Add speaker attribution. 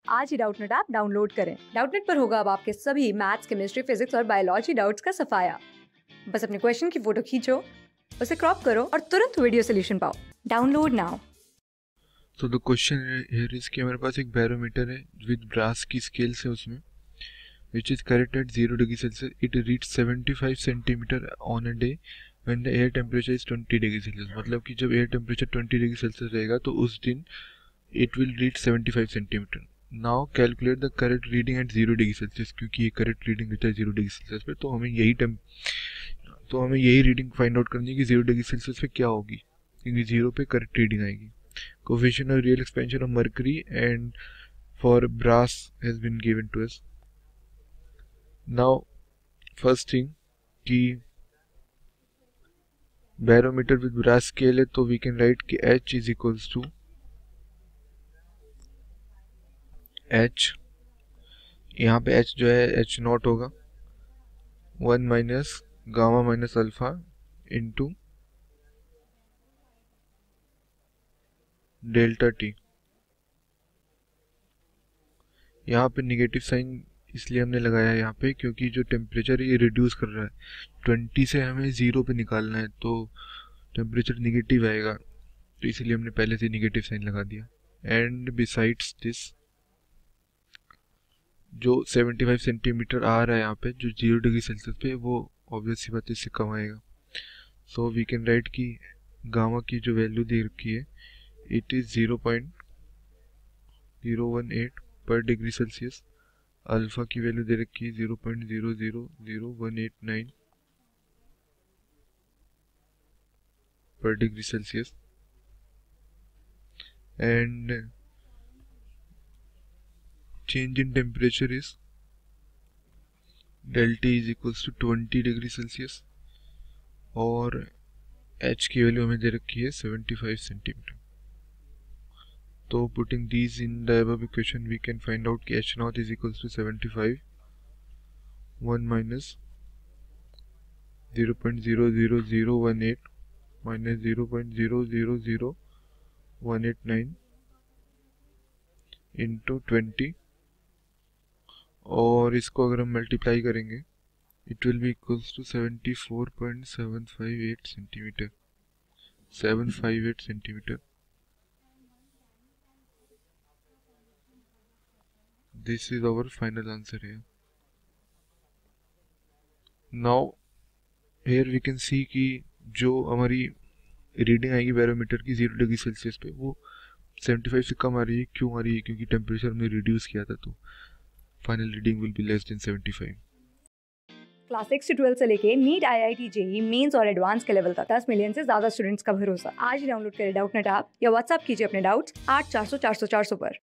Speaker 1: आज ही Doubtnut app download करें। डाउटनेट पर होगा अब आपके सभी मैथ्स, केमिस्ट्री, फिजिक्स और बायोलॉजी डाउट्स का सफाया। बस अपने क्वेश्चन की फोटो खींचो, उसे क्रॉप करो और तुरंत वीडियो सोल्यूशन पाओ। Download now.
Speaker 2: तो द क्वेश्चन हियर इज कि हमारे पास एक बैरोमीटर है विद ब्रास की स्केल्स है उसमें, which is correct at 0 degree Celsius. It reached 75 centimeter on a day when the air temperature is 20 degree Celsius. मतलब कि जब air temperature 20 degree Celsius रहेगा तो उस दिन it will reach 75 centimeter. Now calculate the correct reading at 0 degree Celsius. क्योंकि ये correct reading रहता है 0 degree Celsius पे, तो हमें यही रीडिंग फाइंड आउट करनी है कि 0 डिग्री सेल्सियस पे क्या होगी, क्योंकि 0 पे करेक्ट रीडिंग आएगी. Coefficient of real expansion of mercury and for brass has been given to us. Now first thing कि बैरोमीटर विद ब्रास स्केल है, तो वी कैन राइट कि H is equals to H, यहाँ पे H जो है H not होगा 1 minus gamma minus alpha into delta T. यहाँ पे निगेटिव साइन इसलिए हमने लगाया है यहाँ पे क्योंकि जो टेम्परेचर ये रिड्यूस कर रहा है, 20 से हमें 0 पे निकालना है, तो टेम्परेचर निगेटिव आएगा, तो इसलिए हमने पहले से निगेटिव साइन लगा दिया. एंड बिसाइड्स दिस जो 75 सेंटीमीटर आ रहा है यहाँ पे जो 0 डिग्री सेल्सियस पे, वो ऑब्वियस सी बात है इससे कम आएगा. सो वी कैन राइट कि गामा की जो वैल्यू दे रखी है इट इज 0.018 पर डिग्री सेल्सियस. अल्फा की वैल्यू दे रखी है 0.000189 पर degree Celsius. And change in temperature is del T is equals to 20 degree Celsius और H की वैल्यू हमें दे रखी है 75 सेंटीमीटर. तो putting these in the above equation we can find out कि H naught is equals to 75 1 minus 0.00018 minus 0.000189 into 20, और इसको अगर हम मल्टीप्लाई करेंगे it will be equals to 74.758 centimetre 758 centimetre. This is our final answer है. Now here we can see कि जो हमारी रीडिंग आएगी बैरोमीटर की 0 डिग्री सेल्सियस पे वो 75 से कम आ रही है. क्यों आ रही है? क्योंकि टेम्परेचर हमने रिड्यूस किया था, तो final reading will be less than 75.
Speaker 1: Class 6 से 12 से लेके नीट, IIT, JEE मेंस और एडवांस के लेवल तक 10 मिलियन से ज्यादा स्टूडेंट्स का भरोसा. आज ही डाउनलोड करें डाउटनेट ऐप या व्हाट्सएप कीजिए अपने डाउट्स 8400 400 400 पर.